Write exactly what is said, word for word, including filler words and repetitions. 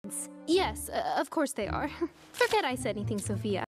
Yes, uh, of course they are. Forget I said anything, Sophia.